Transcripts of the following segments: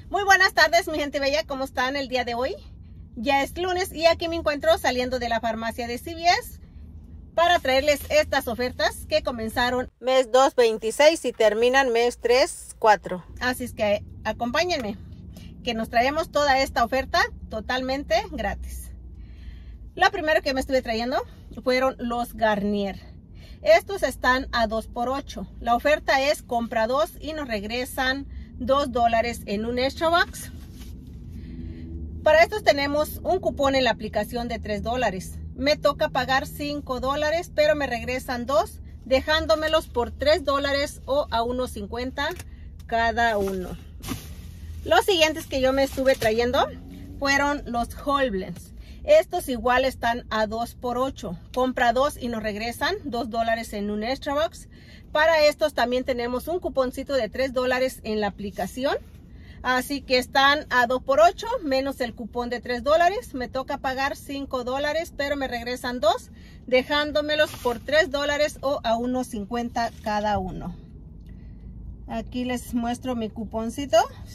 Muy buenas tardes, mi gente bella, ¿cómo están el día de hoy? Ya es lunes y aquí me encuentro saliendo de la farmacia de CVS para traerles estas ofertas que comenzaron mes 2, 26 y terminan mes 3, 4. Así es que acompáñenme, que nos traemos toda esta oferta totalmente gratis. La primera que me estuve trayendo fueron los Garnier. Estos están a 2x8. La oferta es compra 2 y nos regresan $2 en un extra box. Para estos tenemos un cupón en la aplicación de $3. Me toca pagar $5, pero me regresan 2, dejándomelos por $3 o a $1.50 cada uno. Los siguientes que yo me estuve trayendo fueron los Whole Blends. Estos igual están a 2x8. Compra 2 y nos regresan $2 en un extra box. Para estos también tenemos un cuponcito de $3 en la aplicación. Así que están a 2x8 menos el cupón de $3. Me toca pagar $5, pero me regresan 2, dejándomelos por $3 o a $1.50 cada uno. Aquí les muestro mi cuponcito.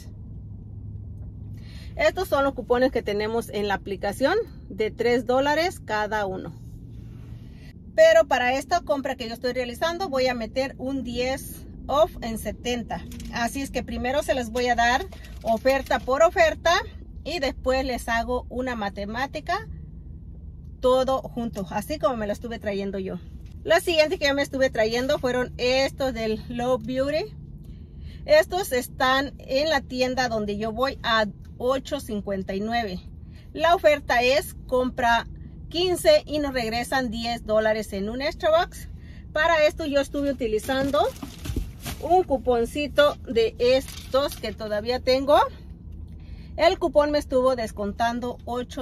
Estos son los cupones que tenemos en la aplicación de $3 cada uno. Pero para esta compra que yo estoy realizando voy a meter un 10 off en 70. Así es que primero se les voy a dar oferta por oferta y después les hago una matemática todo junto, así como me lo estuve trayendo yo. Los siguientes que yo me estuve trayendo fueron estos del Low Beauty. Estos están en la tienda donde yo voy a $8.59. La oferta es compra 15 y nos regresan $10 en un extra box. Para esto yo estuve utilizando un cuponcito de estos que todavía tengo. El cupón me estuvo descontando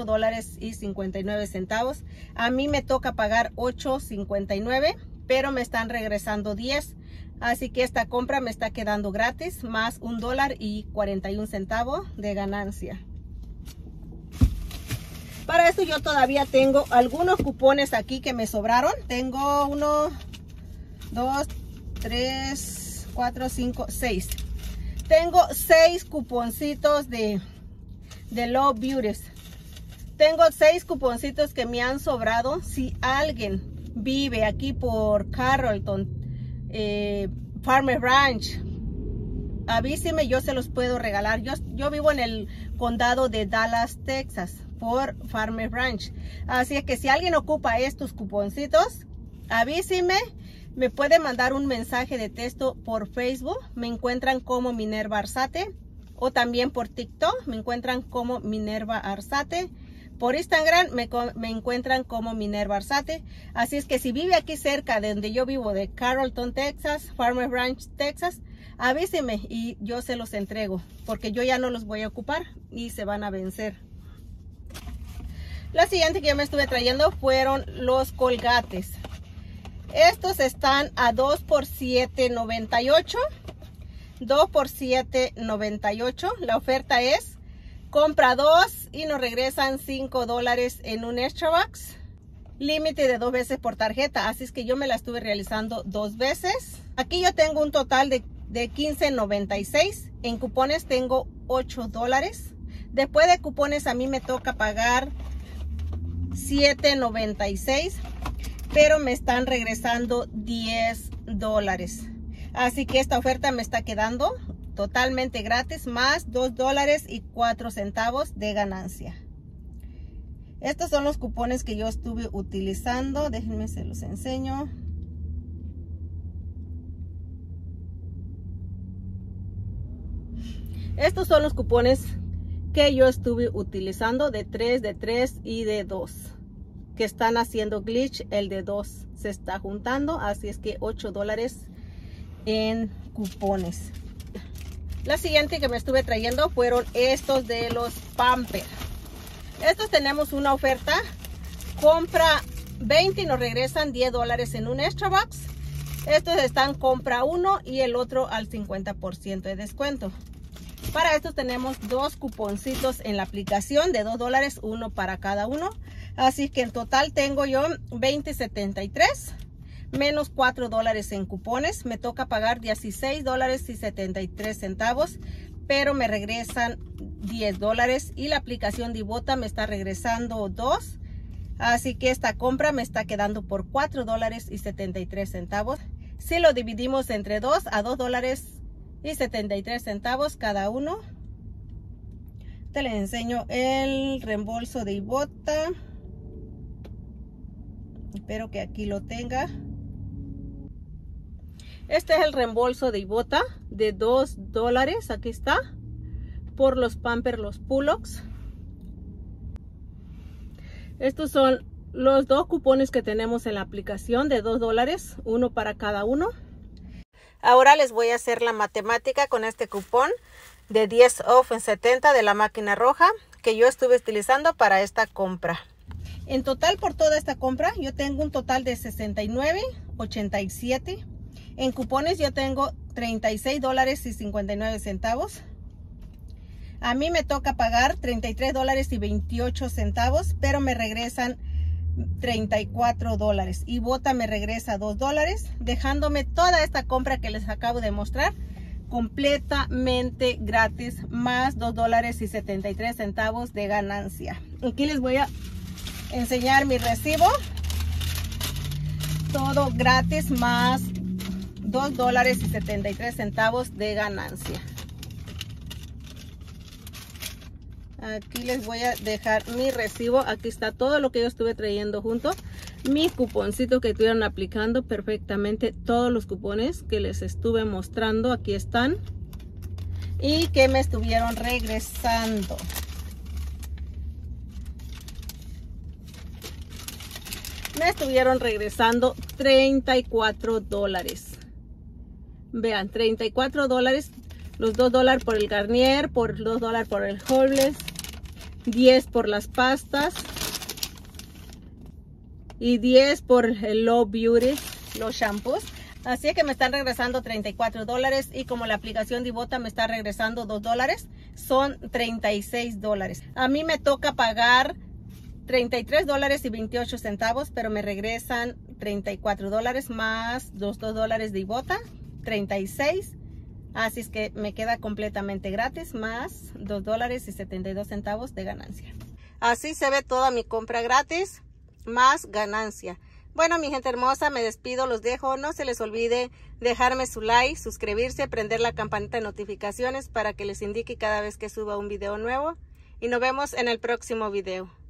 $8.59. A mí me toca pagar $8.59, pero me están regresando 10. Así que esta compra me está quedando gratis, más $1.41 de ganancia. Para esto yo todavía tengo algunos cupones aquí que me sobraron. Tengo 1, 2, 3, 4, 5, 6. Tengo 6 cuponcitos de Low Beauty. Tengo 6 cuponcitos que me han sobrado. Si alguien vive aquí por Carrollton, Farmer Ranch, avíseme, yo se los puedo regalar. Yo vivo en el condado de Dallas, Texas, por Farmer Ranch. Así es que si alguien ocupa estos cuponcitos, avíseme. Me puede mandar un mensaje de texto por Facebook. Me encuentran como Minerva Arzate. O también por TikTok. Me encuentran como Minerva Arzate. Por Instagram me encuentran como Minerva Arzate. Así es que si vive aquí cerca de donde yo vivo, de Carrollton, Texas, Farmer Ranch, Texas, avíseme y yo se los entrego. Porque yo ya no los voy a ocupar y se van a vencer. La siguiente que yo me estuve trayendo fueron los Colgates. Estos están a 2 por $7.98. 2 por $7.98. La oferta es compra 2 y nos regresan $5 en un extra box. Límite de 2 veces por tarjeta. Así es que yo me la estuve realizando 2 veces. Aquí yo tengo un total de $15.96. En cupones tengo $8. Después de cupones a mí me toca pagar $7.96. Pero me están regresando $10. Así que esta oferta me está quedando totalmente gratis, más $2.04 de ganancia. Estos son los cupones que yo estuve utilizando. Déjenme se los enseño. Estos son los cupones que yo estuve utilizando de 3 y de 2. Que están haciendo glitch. El de 2 se está juntando, así es que $8 en cupones. La siguiente que me estuve trayendo fueron estos de los Pampers. Estos tenemos una oferta, compra 20 y nos regresan $10 en un extra box. Estos están compra 1 y el otro al 50% de descuento. Para estos tenemos 2 cuponcitos en la aplicación de $2, uno para cada uno. Así que en total tengo yo $20.73 menos $4 en cupones. Me toca pagar $16.73. pero me regresan $10 y la aplicación de Ibotta me está regresando 2. Así que esta compra me está quedando por $4.73. Si lo dividimos entre 2 a $2.73 cada uno. Te les enseño el reembolso de Ibotta. Espero que aquí lo tenga. Este es el reembolso de Ibotta de $2. Aquí está. Por los Pampers, los Pull-Ups. Estos son los 2 cupones que tenemos en la aplicación de $2, uno para cada uno. Ahora les voy a hacer la matemática con este cupón de 10 off en 70 de la máquina roja que yo estuve utilizando para esta compra. En total, por toda esta compra, yo tengo un total de $69.87. En cupones yo tengo $36.59. A mí me toca pagar $33.28, pero me regresan $34. Ibotta me regresa $2, dejándome toda esta compra que les acabo de mostrar completamente gratis, más $2.73 de ganancia. Aquí les voy a enseñar mi recibo. Todo gratis, más $2.73 de ganancia. Aquí les voy a dejar mi recibo. Aquí está todo lo que yo estuve trayendo junto. Mi cuponcito que estuvieron aplicando perfectamente. Todos los cupones que les estuve mostrando. Aquí están. Y que me estuvieron regresando. Me estuvieron regresando $34. Vean, $34. Los $2 por el Garnier, por $2 por el Hurley, 10 por las pastas y 10 por el Low Beauty, los shampoos. Así que me están regresando $34 y como la aplicación de Ibotta me está regresando $2, son $36. A mí me toca pagar $33.28, pero me regresan $34 más los $2 de Ibotta, $36. Así es que me queda completamente gratis, más $2.72 de ganancia. Así se ve toda mi compra gratis, más ganancia. Bueno, mi gente hermosa, me despido, los dejo. No se les olvide dejarme su like, suscribirse, prender la campanita de notificaciones para que les indique cada vez que suba un video nuevo. Y nos vemos en el próximo video.